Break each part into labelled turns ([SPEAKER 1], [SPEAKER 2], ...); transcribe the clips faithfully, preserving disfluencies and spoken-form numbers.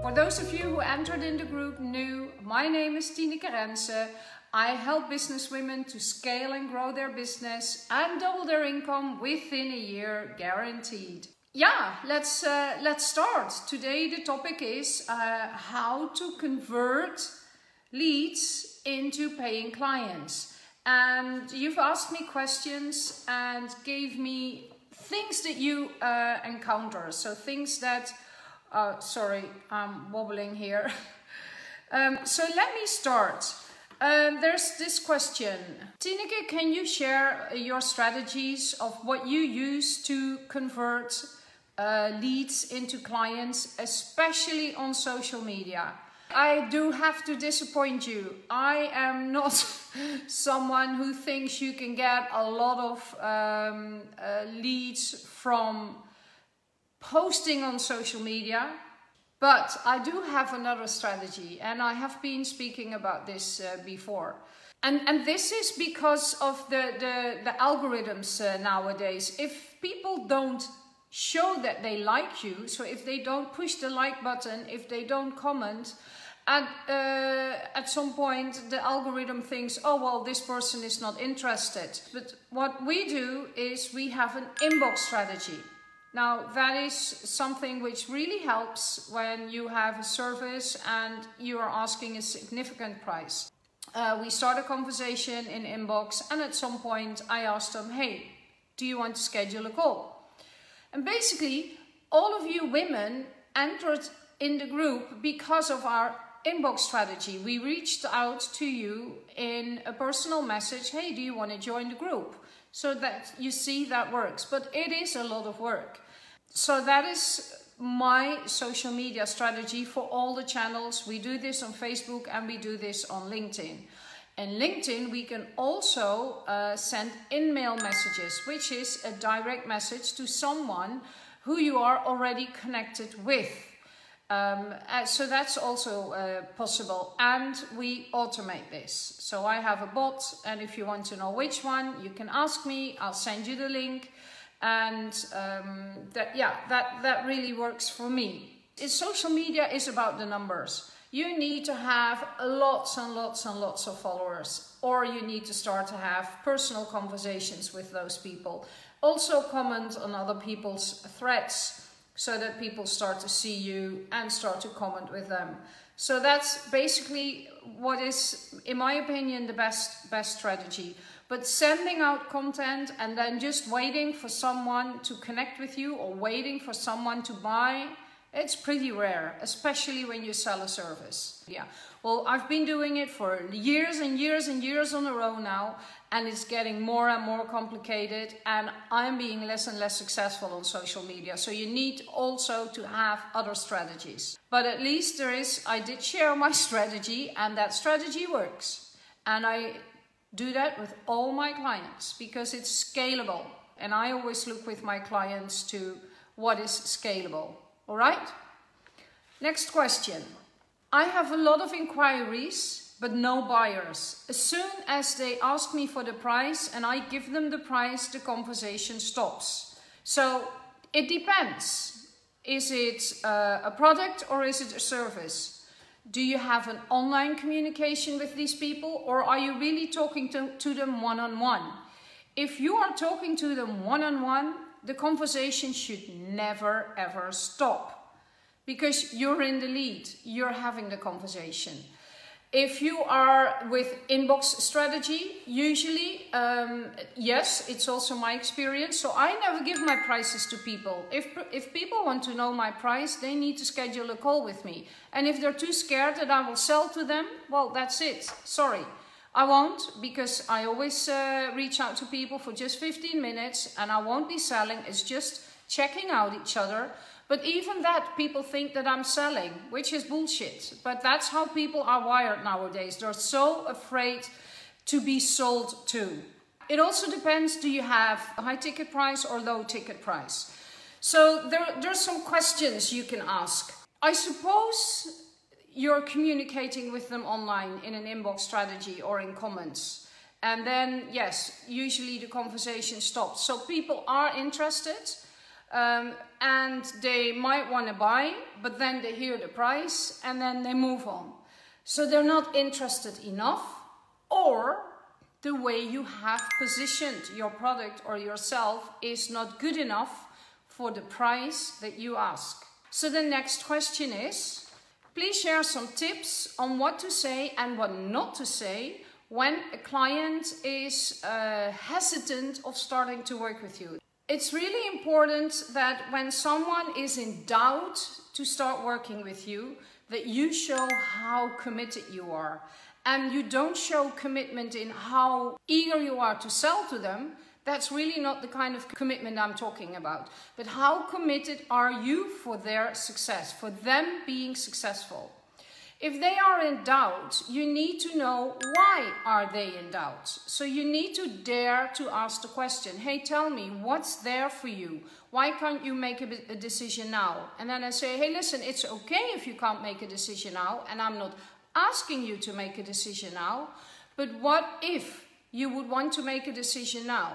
[SPEAKER 1] For those of you who entered in the group new, my name is Tineke Rensen. I help businesswomen to scale and grow their business and double their income within a year, guaranteed. Yeah, let's uh, let's start. Today the topic is uh, how to convert leads into paying clients. And you've asked me questions and gave me things that you uh, encounter. So things that, uh, sorry, I'm wobbling here. um, so let me start. Um, there's this question. Tineke, can you share your strategies of what you use to convert uh, leads into clients, especially on social media? I do have to disappoint you. I am not someone who thinks you can get a lot of um, uh, leads from posting on social media. But I do have another strategy, and I have been speaking about this uh, before. And, and this is because of the, the, the algorithms uh, nowadays. If people don't show that they like you, so if they don't push the like button, if they don't comment, and uh, at some point the algorithm thinks, oh well, this person is not interested. But what we do is we have an inbox strategy. Now that is something which really helps when you have a service and you are asking a significant price. Uh, we start a conversation in inbox, and at some point I ask them, hey, do you want to schedule a call? And basically all of you women entered in the group because of our inbox strategy. We reached out to you in a personal message, hey, do you want to join the group? So that you see that works, but it is a lot of work. So that is my social media strategy for all the channels. We do this on Facebook and we do this on LinkedIn. And LinkedIn, we can also uh, send in-mail messages, which is a direct message to someone who you are already connected with. Um, uh, so that's also uh, possible, and we automate this. So I have a bot, and if you want to know which one, you can ask me, I'll send you the link. And um, that, yeah, that, that really works for me. It's, social media is about the numbers. You need to have lots and lots and lots of followers, or you need to start to have personal conversations with those people. Also comment on other people's threads, so that people start to see you and start to comment with them. So that's basically what is, in my opinion, the best, best strategy. But sending out content and then just waiting for someone to connect with you or waiting for someone to buy, it's pretty rare, especially when you sell a service. Yeah. Well, I've been doing it for years and years and years on a row now, and it's getting more and more complicated, and I'm being less and less successful on social media. So you need also to have other strategies. But at least there is, I did share my strategy, and that strategy works. And I do that with all my clients because it's scalable. And I always look with my clients to what is scalable. All right? Next question. I have a lot of inquiries, but no buyers. As soon as they ask me for the price and I give them the price, the conversation stops. So it depends. Is it uh, a product or is it a service? Do you have an online communication with these people, or are you really talking to, to them one-on-one? If you are talking to them one-on-one, the conversation should never ever stop. Because you're in the lead, you're having the conversation. If you are with inbox strategy, usually, um, yes, it's also my experience. So I never give my prices to people. If, if people want to know my price, they need to schedule a call with me. And if they're too scared that I will sell to them, well, that's it. Sorry. I won't, because I always uh, reach out to people for just fifteen minutes, and I won't be selling. It's just checking out each other. But even that, people think that I'm selling, which is bullshit. But that's how people are wired nowadays. They're so afraid to be sold to. It also depends, do you have a high ticket price or low ticket price? So there, there's some questions you can ask. I suppose you're communicating with them online in an inbox strategy or in comments. And then, yes, usually the conversation stops. So people are interested. Um, and they might want to buy, but then they hear the price and then they move on. So they're not interested enough, or the way you have positioned your product or yourself is not good enough for the price that you ask. So the next question is, please share some tips on what to say and what not to say when a client is uh, hesitant of starting to work with you. It's really important that when someone is in doubt to start working with you, that you show how committed you are. And you don't show commitment in how eager you are to sell to them. That's really not the kind of commitment I'm talking about. But how committed are you for their success, for them being successful? If they are in doubt, you need to know why are they in doubt. So you need to dare to ask the question, hey, tell me, what's there for you? Why can't you make a, a decision now? And then I say, hey, listen, it's okay if you can't make a decision now, and I'm not asking you to make a decision now, but what if you would want to make a decision now?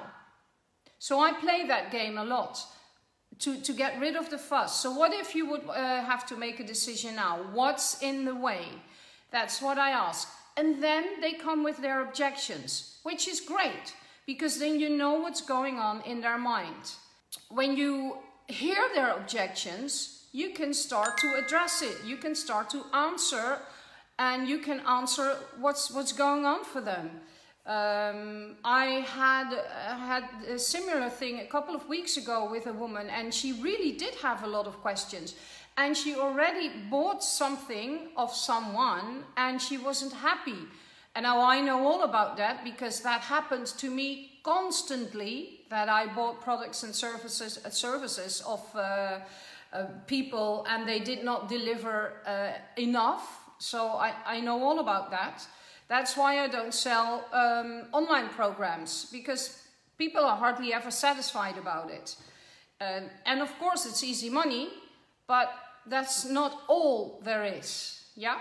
[SPEAKER 1] So I play that game a lot. To, to get rid of the fuss. So what if you would uh, have to make a decision now? What's in the way? That's what I ask. And then they come with their objections, which is great, because then you know what's going on in their mind. When you hear their objections, you can start to address it. You can start to answer, and you can answer what's, what's going on for them. Um, I had uh, had a similar thing a couple of weeks ago with a woman, and she really did have a lot of questions, and she already bought something of someone and she wasn't happy. And now I know all about that, because that happens to me constantly, that I bought products and services, uh, services of uh, uh, people, and they did not deliver uh, enough. So I, I know all about that. That's why I don't sell um, online programs, because people are hardly ever satisfied about it. Um, and of course it's easy money, but that's not all there is, yeah?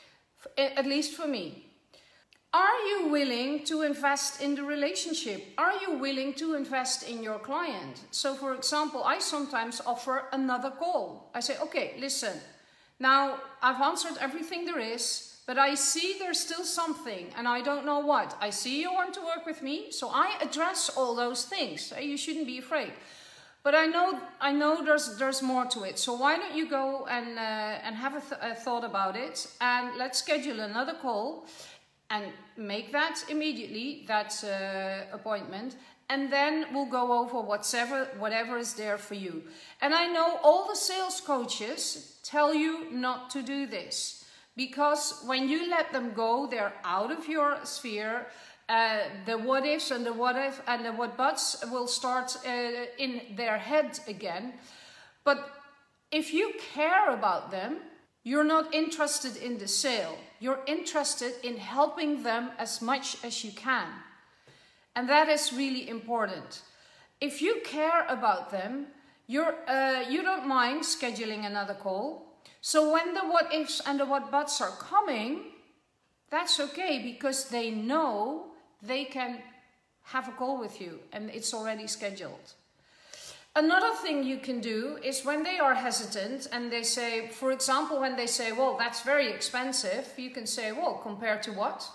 [SPEAKER 1] F- at least for me. Are you willing to invest in the relationship? Are you willing to invest in your client? So for example, I sometimes offer another call. I say, okay, listen, now I've answered everything there is, but I see there's still something, and I don't know what. I see you want to work with me, so I address all those things. You shouldn't be afraid. But I know, I know there's, there's more to it. So why don't you go and, uh, and have a, th a thought about it, and let's schedule another call, and make that immediately, that uh, appointment, and then we'll go over whatever, whatever is there for you. And I know all the sales coaches tell you not to do this. Because when you let them go, they're out of your sphere. Uh, the what ifs and the what if and the what buts will start uh, in their head again. But if you care about them, you're not interested in the sale. You're interested in helping them as much as you can. And that is really important. If you care about them, you're, uh, you don't mind scheduling another call. So when the what ifs and the what buts are coming, that's okay, because they know they can have a call with you and it's already scheduled. Another thing you can do is when they are hesitant and they say, for example, when they say, well, that's very expensive, you can say, well, compared to what?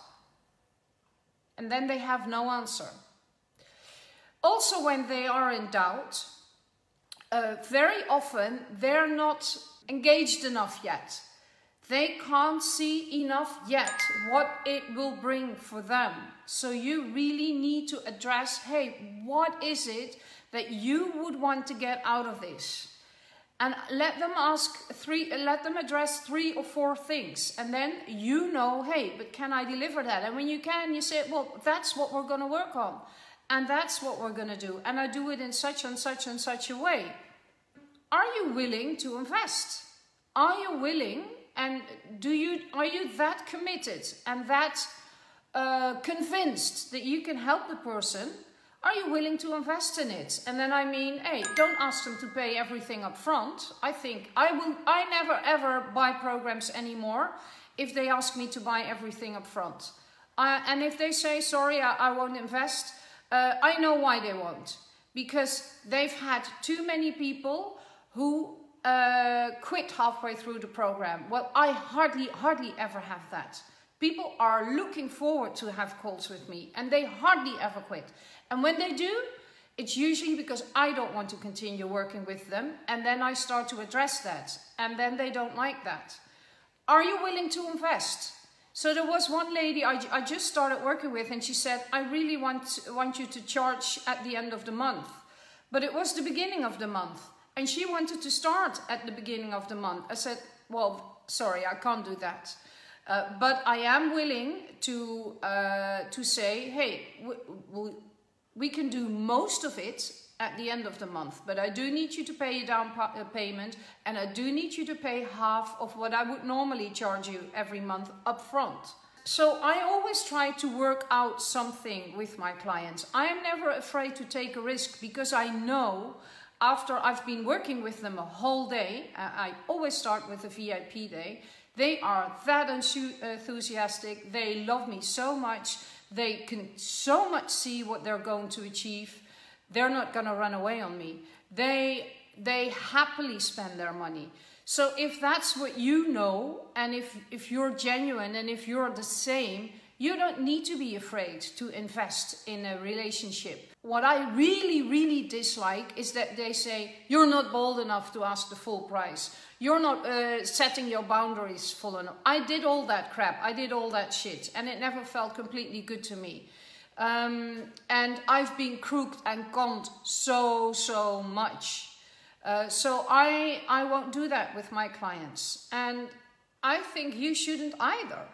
[SPEAKER 1] And then they have no answer. Also, when they are in doubt, uh, very often they're not engaged enough yet. They can't see enough yet what it will bring for them. So you really need to address, hey, what is it that you would want to get out of this? And let them ask three, let them address three or four things. And then you know, hey, but can I deliver that? And when you can, you say, well, that's what we're going to work on. And that's what we're going to do. And I do it in such and such and such a way. Are you willing to invest? Are you willing, and do you, are you that committed and that uh, convinced that you can help the person? Are you willing to invest in it? And then I mean, hey, don't ask them to pay everything up front. I think I will, I never ever buy programs anymore if they ask me to buy everything up front. Uh, and if they say, sorry, I, I won't invest, uh, I know why they won't. because they've had too many people who uh, quit halfway through the program. Well, I hardly, hardly ever have that. People are looking forward to have calls with me and they hardly ever quit. And when they do, it's usually because I don't want to continue working with them, and then I start to address that, and then they don't like that. Are you willing to invest? So there was one lady I, I just started working with, and she said, I really want, want you to charge at the end of the month. But it was the beginning of the month, and she wanted to start at the beginning of the month. I said, well, sorry, I can't do that. Uh, but I am willing to, uh, to say, hey, we, we, we can do most of it at the end of the month, but I do need you to pay a down payment, and I do need you to pay half of what I would normally charge you every month up front. So I always try to work out something with my clients. I am never afraid to take a risk, because I know after I've been working with them a whole day, uh, I always start with a V I P day, they are that enthusiastic, they love me so much, they can so much see what they're going to achieve. They're not going to run away on me. They, they happily spend their money. So if that's what you know, and if, if you're genuine and if you're the same, you don't need to be afraid to invest in a relationship. What I really, really dislike is that they say, you're not bold enough to ask the full price. You're not uh, setting your boundaries full enough. I did all that crap. I did all that shit. And it never felt completely good to me. Um, and I've been crooked and conned so, so much. Uh, so I, I won't do that with my clients. And I think you shouldn't either.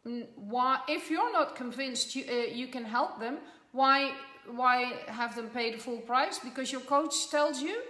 [SPEAKER 1] Why, if you're not convinced you, uh, you can help them, why, why have them pay the full price? Because your coach tells you?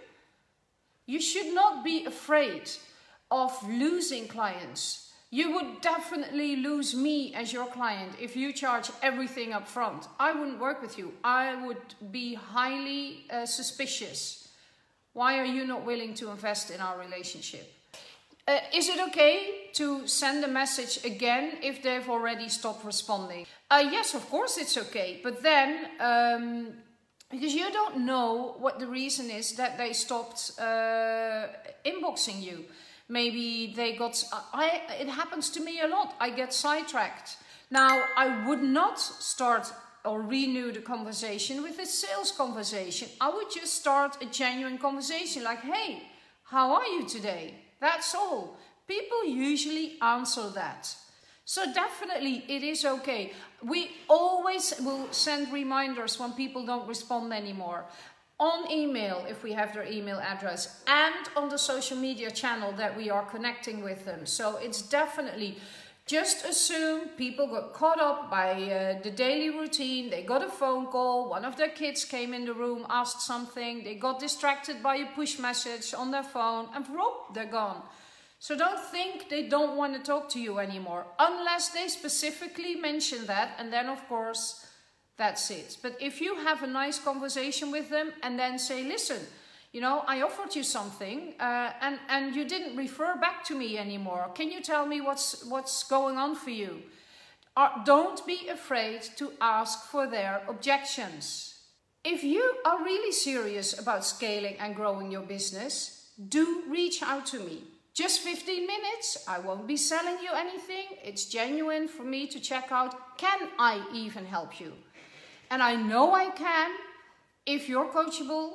[SPEAKER 1] You should not be afraid of losing clients. You would definitely lose me as your client if you charge everything up front. I wouldn't work with you. I would be highly uh, suspicious. Why are you not willing to invest in our relationship? Uh, is it okay to send a message again if they've already stopped responding? Uh, yes, of course it's okay. But then, um, because you don't know what the reason is that they stopped uh, inboxing you. Maybe they got, I, it happens to me a lot. I get sidetracked. Now, I would not start or renew the conversation with a sales conversation. I would just start a genuine conversation like, hey, how are you today? That's all. People usually answer that. So definitely it is okay. We always will send reminders when people don't respond anymore. On email, if we have their email address, and on the social media channel that we are connecting with them. So it's definitely, just assume people got caught up by uh, the daily routine. They got a phone call, one of their kids came in the room, asked something, they got distracted by a push message on their phone, and whoop, they're gone. So don't think they don't want to talk to you anymore, unless they specifically mention that, and then of course, that's it. But if you have a nice conversation with them and then say, listen, you know, I offered you something uh, and, and you didn't refer back to me anymore. Can you tell me what's, what's going on for you? Uh, don't be afraid to ask for their objections. If you are really serious about scaling and growing your business, do reach out to me. Just fifteen minutes, I won't be selling you anything. It's genuine for me to check out, can I even help you? And I know I can if you're coachable,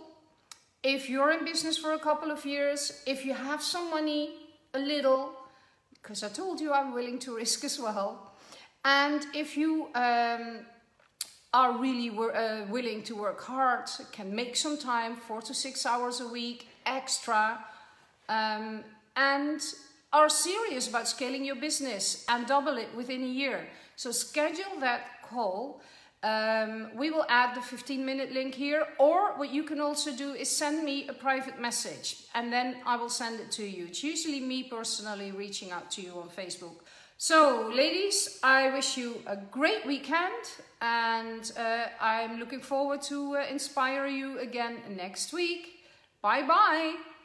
[SPEAKER 1] if you're in business for a couple of years, if you have some money, a little, because I told you I'm willing to risk as well. And if you um, are really uh, willing to work hard, can make some time, four to six hours a week extra, um, and are serious about scaling your business and double it within a year. So schedule that call. Um, we will add the fifteen minute link here, or what you can also do is send me a private message and then I will send it to you. It's usually me personally reaching out to you on Facebook. So ladies, I wish you a great weekend, and uh, I'm looking forward to uh, inspire you again next week. Bye bye.